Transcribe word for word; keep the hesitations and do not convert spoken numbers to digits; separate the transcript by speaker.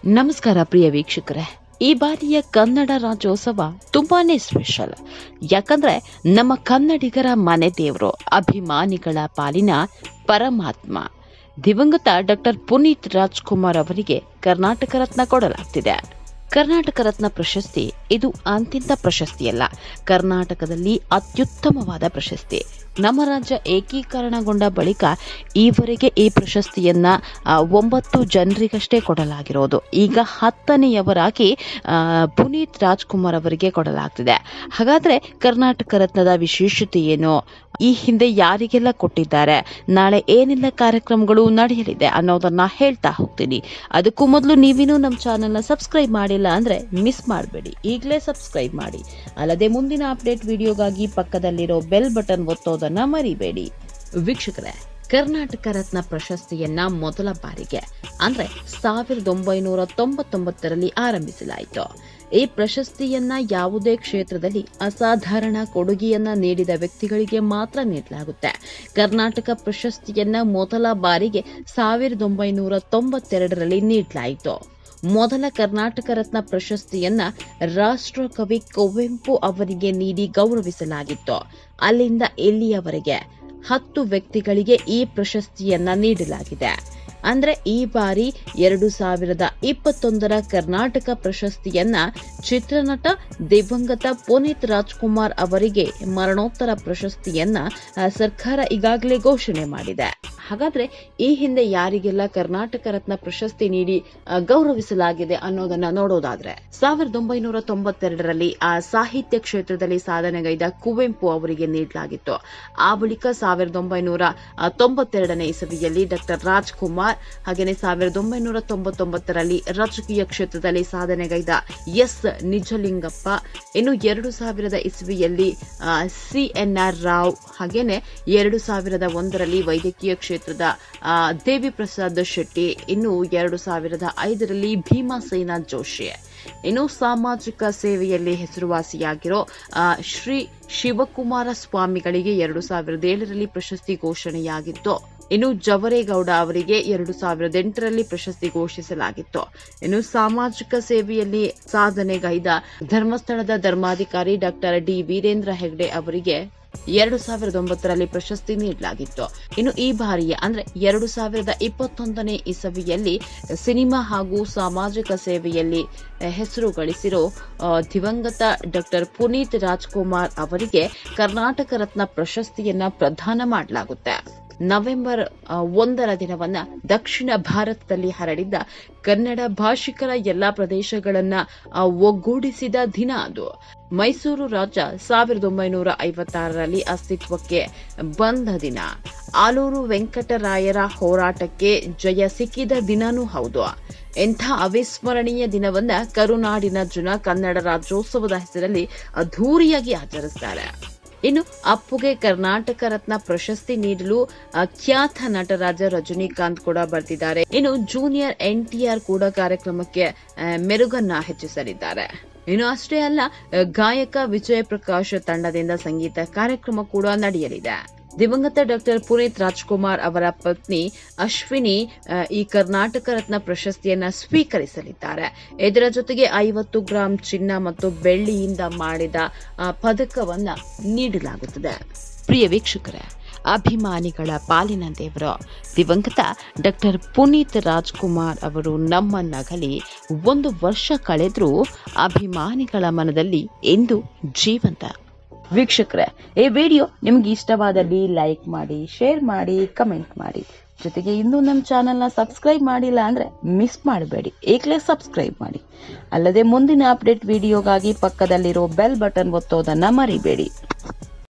Speaker 1: ನಮಸ್ಕಾರ ಪ್ರಿಯ ವೀಕ್ಷಕರೇ, ಈ ಬಾರಿಯ ಕನ್ನಡ ರಾಜ್ಯೋತ್ಸವ ತುಂಬಾನೇ ಸ್ಪೆಷಲ್. ಯಾಕಂದ್ರೆ ನಮ್ಮ ಕನ್ನಡಿಗರ ಮನೆ ದೇವರು, ಅಭಿಮಾನಿಗಳ ಪಾಲಿನ ಪರಮಾತ್ಮ ದಿವಂಗತ ಡಾಕ್ಟರ್ ಪುನೀತ್ ರಾಜ್ಕುಮಾರ್ ಅವರಿಗೆ ಕರ್ನಾಟಕ ರತ್ನ ಕೊಡಲಾಗ್ತಿದೆ. ಕರ್ನಾಟಕ ರತ್ನ ಪ್ರಶಸ್ತಿ ಇದು ಅಂತಿಂತ ಪ್ರಶಸ್ತಿಯಲ್ಲ, ಕರ್ನಾಟಕದಲ್ಲಿ ಅತ್ಯುತ್ತಮವಾದ ಪ್ರಶಸ್ತಿ. ನಮ್ಮ ರಾಜ್ಯ ಏಕೀಕರಣಗೊಂಡ ಬಳಿಕ ಈವರೆಗೆ ಈ ಪ್ರಶಸ್ತಿಯನ್ನ ಒಂಬತ್ತು ಜನರಿಗಷ್ಟೇ ಕೊಡಲಾಗಿರೋದು. ಈಗ ಹತ್ತನೆಯವರಾಗಿ ಪುನೀತ್ ರಾಜ್ಕುಮಾರ್ ಅವರಿಗೆ ಕೊಡಲಾಗ್ತಿದೆ. ಹಾಗಾದ್ರೆ ಕರ್ನಾಟಕ ರತ್ನದ ವಿಶೇಷತೆ ಏನು, ಈ ಹಿಂದೆ ಯಾರಿಗೆಲ್ಲ ಕೊಟ್ಟಿದ್ದಾರೆ, ನಾಳೆ ಏನೆಲ್ಲ ಕಾರ್ಯಕ್ರಮಗಳು ನಡೆಯಲಿದೆ ಅನ್ನೋದನ್ನ ಹೇಳ್ತಾ ಹೋಗ್ತೀನಿ. ಅದಕ್ಕೂ ಮೊದಲು ನೀವಿನ್ನೂ ನಮ್ಮ ಚಾನೆಲ್ನ ಸಬ್ಸ್ಕ್ರೈಬ್ ಮಾಡಿಲ್ಲ ಅಂದ್ರೆ ಮಿಸ್ ಮಾಡಬೇಡಿ, ಈಗಲೇ ಸಬ್ಸ್ಕ್ರೈಬ್ ಮಾಡಿ. ಅಲ್ಲದೆ ಮುಂದಿನ ಅಪ್ಡೇಟ್ ವಿಡಿಯೋಗಾಗಿ ಪಕ್ಕದಲ್ಲಿರೋ ಬೆಲ್ ಬಟನ್ ಒತ್ತೋದನ್ನ ಮರಿಬೇಡಿ. ವೀಕ್ಷಕರೇ, ಕರ್ನಾಟಕ ರತ್ನ ಪ್ರಶಸ್ತಿಯನ್ನ ಮೊದಲ ಬಾರಿಗೆ ಅಂದ್ರೆ ಸಾವಿರದ ಒಂಬೈನೂರ ತೊಂಬತ್ತೊಂಬತ್ತರಲ್ಲಿ ಆರಂಭಿಸಲಾಯಿತು. ಈ ಪ್ರಶಸ್ತಿಯನ್ನ ಯಾವುದೇ ಕ್ಷೇತ್ರದಲ್ಲಿ ಅಸಾಧಾರಣ ಕೊಡುಗೆಯನ್ನ ನೀಡಿದ ವ್ಯಕ್ತಿಗಳಿಗೆ ಮಾತ್ರ ನೀಡಲಾಗುತ್ತೆ. ಕರ್ನಾಟಕ ಪ್ರಶಸ್ತಿಯನ್ನ ಮೊದಲ ಬಾರಿಗೆ ಸಾವಿರದ ಒಂಬೈನೂರ ತೊಂಬತ್ತೆರಡರಲ್ಲಿ ನೀಡಲಾಯಿತು. ಮೊದಲ ಕರ್ನಾಟಕ ರತ್ನ ಪ್ರಶಸ್ತಿಯನ್ನ ರಾಷ್ಟ್ರಕವಿ ಕುವೆಂಪು ಅವರಿಗೆ ನೀಡಿ ಗೌರವಿಸಲಾಗಿತ್ತು. ಅಲ್ಲಿಂದ ಇಲ್ಲಿಯವರೆಗೆ ಹತ್ತು ವ್ಯಕ್ತಿಗಳಿಗೆ ಈ ಪ್ರಶಸ್ತಿಯನ್ನ ನೀಡಲಾಗಿದೆ. ಅಂದ್ರೆ ಈ ಬಾರಿ ಎರಡು ಸಾವಿರದ ಇಪ್ಪತ್ತೊಂದರ ಕರ್ನಾಟಕ ಪ್ರಶಸ್ತಿಯನ್ನ ಚಿತ್ರನಟ ದಿವಂಗತ ಪುನೀತ್ ರಾಜ್ಕುಮಾರ್ ಅವರಿಗೆ ಮರಣೋತ್ತರ ಪ್ರಶಸ್ತಿಯನ್ನ ಸರ್ಕಾರ ಈಗಾಗಲೇ ಘೋಷಣೆ ಮಾಡಿದೆ. ಹಾಗಾದ್ರೆ ಈ ಹಿಂದೆ ಯಾರಿಗೆಲ್ಲ ಕರ್ನಾಟಕ ರತ್ನ ಪ್ರಶಸ್ತಿ ನೀಡಿ ಗೌರವಿಸಲಾಗಿದೆ ಅನ್ನೋದನ್ನ ನೋಡೋದಾದ್ರೆ, ಸಾವಿರದ ಒಂಬೈನೂರ ತೊಂಬತ್ತೆರಡರಲ್ಲಿ ಆ ಸಾಹಿತ್ಯ ಕ್ಷೇತ್ರದಲ್ಲಿ ಸಾಧನೆಗೈದ ಕುವೆಂಪು ಅವರಿಗೆ ನೀಡಲಾಗಿತ್ತು. ಆ ಬಳಿಕ ಸಾವಿರದ ಒಂಬೈನೂರ ತೊಂಬತ್ತೆರಡನೇ ಇಸವಿಯಲ್ಲಿ ಡಾಕ್ಟರ್ ರಾಜ್ಕುಮಾರ್, ಹಾಗೆಯೇ ಸಾವಿರದ ಒಂಬೈನೂರ ತೊಂಬತ್ತೊಂಬತ್ತರಲ್ಲಿ ರಾಜಕೀಯ ಕ್ಷೇತ್ರದಲ್ಲಿ ಸಾಧನೆಗೈದ ಎಸ್ ನಿಜಲಿಂಗಪ್ಪ, ಇನ್ನು ಎರಡು ಸಾವಿರದ ಇಸವಿಯಲ್ಲಿ ಸಿ ಎನ್ ಆರ್ ರಾವ್, ಹಾಗೇನೆ ಎರಡು ಸಾವಿರದ ಒಂದರಲ್ಲಿ ವೈದ್ಯಕೀಯ ಕ್ಷೇತ್ರದ ದೇವಿ ಪ್ರಸಾದ್ ಶೆಟ್ಟಿ, ಇನ್ನು ಎರಡು ಸಾವಿರದ ಐದರಲ್ಲಿ ಭೀಮಸೇನ ಜೋಶಿ, ಇನ್ನು ಸಾಮಾಜಿಕ ಸೇವೆಯಲ್ಲಿ ಹೆಸರುವಾಸಿಯಾಗಿರೋ ಶ್ರೀ ಶಿವಕುಮಾರ ಸ್ವಾಮಿಗಳಿಗೆ ಎರಡು ಸಾವಿರದ ಏಳರಲ್ಲಿ ಪ್ರಶಸ್ತಿ ಘೋಷಣೆಯಾಗಿತ್ತು. ಇನ್ನು ಜವರೇಗೌಡ ಅವರಿಗೆ ಎರಡು ಸಾವಿರದ ಎಂಟರಲ್ಲಿ ಪ್ರಶಸ್ತಿ ಘೋಷಿಸಲಾಗಿತ್ತು. ಇನ್ನು ಸಾಮಾಜಿಕ ಸೇವೆಯಲ್ಲಿ ಸಾಧನೆಗೈದ ಧರ್ಮಸ್ಥಳದ ಧರ್ಮಾಧಿಕಾರಿ ಡಾಕ್ಟರ್ ಡಿ ವೀರೇಂದ್ರ ಹೆಗ್ಡೆ ಅವರಿಗೆ ಎರಡು ಸಾವಿರದ ಒಂಬತ್ತರಲ್ಲಿ ಪ್ರಶಸ್ತಿ ನೀಡಲಾಗಿತ್ತು. ಇನ್ನು ಈ ಬಾರಿಯ ಅಂದ್ರೆ ಎರಡು ಸಾವಿರದ ಇಪ್ಪತ್ತೊಂದನೇ ಇಸವಿಯಲ್ಲಿ ಸಿನಿಮಾ ಹಾಗೂ ಸಾಮಾಜಿಕ ಸೇವೆಯಲ್ಲಿ ಹೆಸರು ಗಳಿಸಿರೋ ದಿವಂಗತ ಡಾಕ್ಟರ್ ಪುನೀತ್ ರಾಜ್ಕುಮಾರ್ ಅವರಿಗೆ ಕರ್ನಾಟಕ ರತ್ನ ಪ್ರಶಸ್ತಿಯನ್ನ ಪ್ರದಾನ ಮಾಡಲಾಗುತ್ತೆ. ನವೆಂಬರ್ ಒಂದರ ದಿನವನ್ನ ದಕ್ಷಿಣ ಭಾರತದಲ್ಲಿ ಹರಡಿದ್ದ ಕನ್ನಡ ಭಾಷಿಕರ ಎಲ್ಲಾ ಪ್ರದೇಶಗಳನ್ನ ಒಗ್ಗೂಡಿಸಿದ ದಿನ ಅದು. ಮೈಸೂರು ರಾಜ್ಯ ಸಾವಿರದ ಒಂಬೈನೂರ ಐವತ್ತಾರರಲ್ಲಿ ಅಸ್ತಿತ್ವಕ್ಕೆ ಬಂದ ದಿನ. ಆಲೂರು ವೆಂಕಟರಾಯರ ಹೋರಾಟಕ್ಕೆ ಜಯ ಸಿಕ್ಕಿದ ದಿನನೂ ಹೌದು. ಎಂಥ ಅವಿಸ್ಮರಣೀಯ ದಿನವನ್ನ ಕರುನಾಡಿನ ಜನ ಕನ್ನಡ ರಾಜ್ಯೋತ್ಸವದ ಹೆಸರಲ್ಲಿ ಅದ್ಧೂರಿಯಾಗಿ ಆಚರಿಸ್ತಾರೆ. ಇನ್ನು ಅಪ್ಪುಗೆ ಕರ್ನಾಟಕ ರತ್ನ ಪ್ರಶಸ್ತಿ ನೀಡಲು ಖ್ಯಾತ ನಟರಾಜ ರಜನಿಕಾಂತ್ ಕೂಡ ಬರ್ತಿದ್ದಾರೆ. ಇನ್ನು ಜೂನಿಯರ್ ಎನ್ ಟಿ ಆರ್ ಕೂಡ ಕಾರ್ಯಕ್ರಮಕ್ಕೆ ಮೆರುಗನ್ನ ಹೆಚ್ಚಿಸಲಿದ್ದಾರೆ. ಇನ್ನು ಅಷ್ಟೇ ಅಲ್ಲ, ಗಾಯಕ ವಿಜಯ್ ಪ್ರಕಾಶ್ ತಂಡದಿಂದ ಸಂಗೀತ ಕಾರ್ಯಕ್ರಮ ಕೂಡ ನಡೆಯಲಿದೆ. ದಿವಂಗತ ಡಾಕ್ಟರ್ ಪುನೀತ್ ರಾಜ್ಕುಮಾರ್ ಅವರ ಪತ್ನಿ ಅಶ್ವಿನಿ ಈ ಕರ್ನಾಟಕ ರತ್ನ ಪ್ರಶಸ್ತಿಯನ್ನ ಸ್ವೀಕರಿಸಲಿದ್ದಾರೆ. ಇದರ ಜೊತೆಗೆ ಐವತ್ತು ಗ್ರಾಂ ಚಿನ್ನ ಮತ್ತು ಬೆಳ್ಳಿಯಿಂದ ಮಾಡಿದ ಪದಕವನ್ನ ನೀಡಲಾಗುತ್ತದೆ. ಪ್ರಿಯ ವೀಕ್ಷಕರೇ, ಅಭಿಮಾನಿಗಳ ಪಾಲಿನ ದೇವರು ದಿವಂಗತ ಡಾಕ್ಟರ್ ಪುನೀತ್ ರಾಜ್ಕುಮಾರ್ ಅವರು ನಮ್ಮನ್ನಗಲಿ ಒಂದು ವರ್ಷ ಕಳೆದ್ರೂ ಅಭಿಮಾನಿಗಳ ಮನದಲ್ಲಿ ಎಂದು ಜೀವಂತ. ವೀಕ್ಷಕರೇ, ಈ ವಿಡಿಯೋ ನಿಮ್ಗೆ ಇಷ್ಟವಾದಲ್ಲಿ ಲೈಕ್ ಮಾಡಿ, ಶೇರ್ ಮಾಡಿ, ಕಮೆಂಟ್ ಮಾಡಿ. ಜೊತೆಗೆ ಇನ್ನೂ ನಮ್ಮ ಚಾನೆಲ್ನ ಸಬ್ಸ್ಕ್ರೈಬ್ ಮಾಡಿಲ್ಲ ಅಂದ್ರೆ ಮಿಸ್ ಮಾಡಬೇಡಿ, ಈಗಲೇ ಸಬ್ಸ್ಕ್ರೈಬ್ ಮಾಡಿ. ಅಲ್ಲದೆ ಮುಂದಿನ ಅಪ್ಡೇಟ್ ವಿಡಿಯೋಗಾಗಿ ಪಕ್ಕದಲ್ಲಿರೋ ಬೆಲ್ ಬಟನ್ ಒತ್ತೋದನ್ನ ಮರಿಬೇಡಿ.